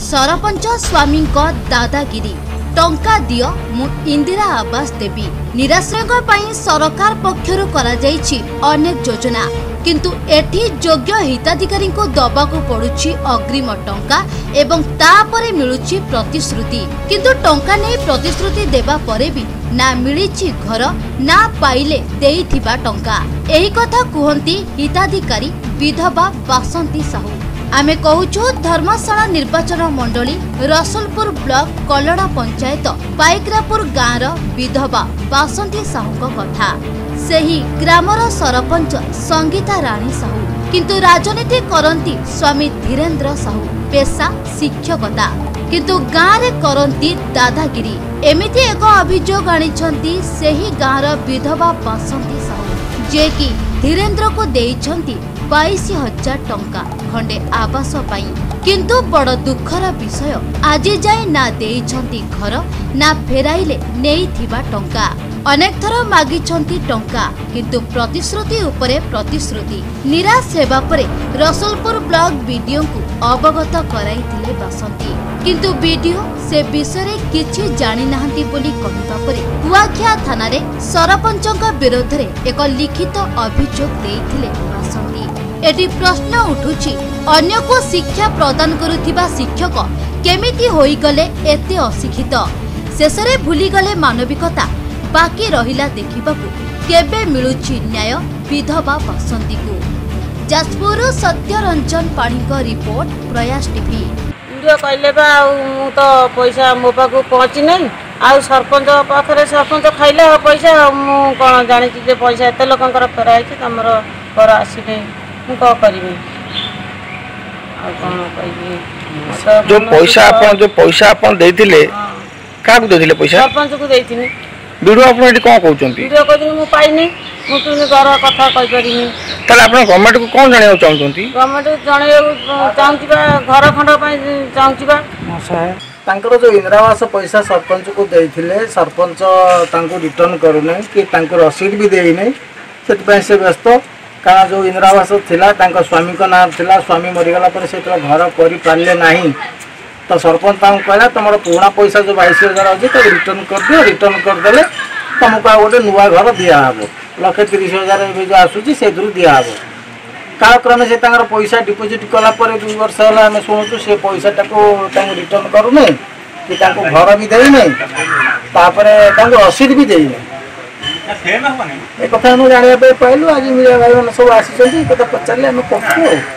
सरपंच स्वामी दादागिरी टंका दियो मु इंदिरा आवास देवी निराश्रयों पई सरकार पक्षरु करा जाईछि अनेक योजना किंतु एठी योग्य हिताधिकारी को दबाकू पड़ुछि अग्रिम टंका एवं तापरे मिलुछि प्रतिश्रुति किंतु टंका नै प्रतिश्रुति देबा परे भी ना मिलिछि घर ना पाइले देइथिबा टंका एही कथा कुहंती हिताधिकारी विधवा बासंती साहू। आमे कहूछु धर्मशाला निर्वाचन मंडली रसुलपुर ब्लॉक कलड़ा पंचायत पाइकरापुर गाँवर विधवा बासंती साहू कथा। सेही ग्रामर सरपंच संगीता राणी साहू किंतु राजनीति करंती स्वामी धीरेन्द्र साहू पेशा शिक्षकता किंतु गाँव रे करंती दादागिरी एमिति एक अभियोग आनिछंती सेही गाँवर विधवा बासंती साहू जे कि धीरेन्द्र को देइछंती 22,000 टंका खंडे आवास पाई किंतु बड़ दुखर विषय आज जाए ना देइछंती घर ना फेराइले नेइथिबा टंका अनेक थर मागिछंती टंका किंतु प्रतिश्रुति उपरे प्रतिश्रुति निराश हेबा परे रसुलपुर ब्लॉक बीडीओ को अवगत कराइथिले बासंती किंतु बीडीओ से विषय किछि जानि नाहंती बोली कहिबा परे कुआखिया थाना रे सरपंचक विरोध रे एक लिखित अभियोग देइथिले बासंती। एटी प्रश्न उठुछि अन्य को शिक्षा प्रदान करुथिबा शिक्षक केमिति होई गले एते अशिक्षित शेषरे भूली गले मानविकता बाकी रहिला देखिबाकू केबे मिलुछि न्याय विधवा बासंती को। जाजपुर सत्यरंजन पाणी को रिपोर्ट प्रयास टीवी। वीडियो कहले बा मु तो पैसा मो पाखु पहुंची नहीं आ सरपंच पाखरे सरपंच खाइले पैसा मु कोन जानि जे पैसा एते लोकंकर फेराइ छै तमरो कर आसीबे मु को करबी आ कोन कहबी जो पैसा अपन देथिले का को देथिले पैसा सरपंच को देथिनी वीडियो अपन एटी कोन कहउचंती वीडियो कहनी मु पाइनी मु तुनी घर कथा कहि परिनी तले अपन गवर्नमेंट को कोन जानियो चाहउचंती गवर्नमेंट जानियो चाहउचीबा घर खंड पई चाहउचीबा तांकर जो इंदिरावास पैसा सरपंच को देथिले सरपंच तांको रिटर्न करूने कि तांको रसीद भी देई नै सेत से व्यस्त कारण जो इंदिरावास थिला तांको स्वामी को नाम थिला स्वामी मरिगला पर से घर करि पाले नाही तो सरपंच तांको कहला तमरो पुराना पैसा जो 22,000 अछि तो रिटर्न कर दियो रिटर्न कर देले तुमको गोटे नुआ घर दिया हबो 1,30,000 जो आसुची से दूर दिया हबो कालक्रमे से तांकर पैसा डिपोजिट कला पर 2 वर्ष होला हमें सुनछु से पैसा टाको तांको रिटर्न करू नै कि तांको घर भी देई नै तापरे तांको रसीद भी देई नै ए कथा नु जानिया पे पहलू आज मिले भाई सब आसी कथा पचारले हमें कहू।